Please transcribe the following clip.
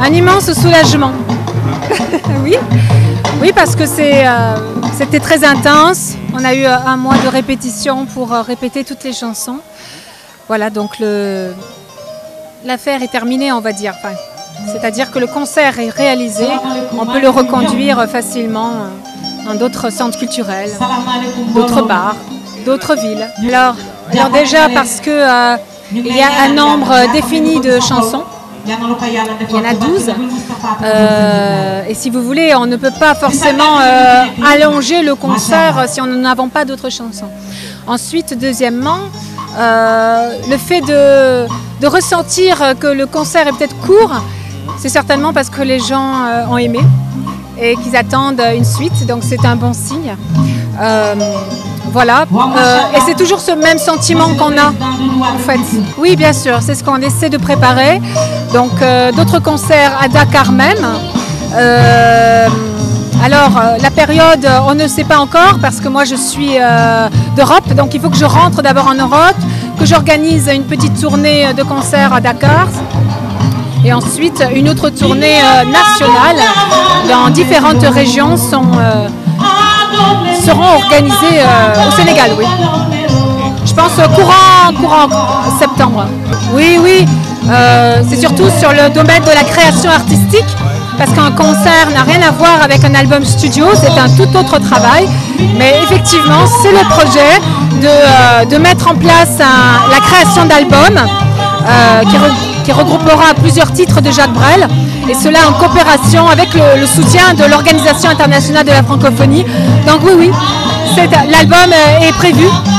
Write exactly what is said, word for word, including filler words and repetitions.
Un immense soulagement. Oui, oui, parce que c'est, euh, c'était très intense. On a eu un mois de répétition pour euh, répéter toutes les chansons. Voilà, donc le, l'affaire est terminée, on va dire. Enfin, c'est-à-dire que le concert est réalisé. On peut le reconduire facilement dans d'autres centres culturels, d'autres bars, d'autres villes. Alors, alors déjà parce que euh, il y a un nombre défini de chansons. Il y en a douze. Euh, et si vous voulez, on ne peut pas forcément euh, allonger le concert si on n'en avons pas d'autres chansons. Ensuite, deuxièmement, euh, le fait de, de ressentir que le concert est peut-être court, c'est certainement parce que les gens euh, ont aimé et qu'ils attendent une suite, donc c'est un bon signe. Euh, Voilà, euh, et c'est toujours ce même sentiment qu'on a, en fait. Oui, bien sûr, c'est ce qu'on essaie de préparer. Donc, euh, d'autres concerts à Dakar même. Euh, alors, euh, la période, on ne sait pas encore, parce que moi, je suis euh, d'Europe, donc il faut que je rentre d'abord en Europe, que j'organise une petite tournée de concerts à Dakar, et ensuite une autre tournée euh, nationale dans différentes régions sont... Euh, seront organisés euh, au Sénégal, oui. Je pense euh, courant, courant septembre. Oui, oui, euh, c'est surtout sur le domaine de la création artistique, parce qu'un concert n'a rien à voir avec un album studio, c'est un tout autre travail. Mais effectivement, c'est le projet de, euh, de mettre en place un, la création d'albums euh, qui, re, qui regroupera plusieurs titres de Jacques Brel, et cela en coopération avec le, le soutien de l'Organisation internationale de la francophonie. Donc oui, oui, l'album est prévu.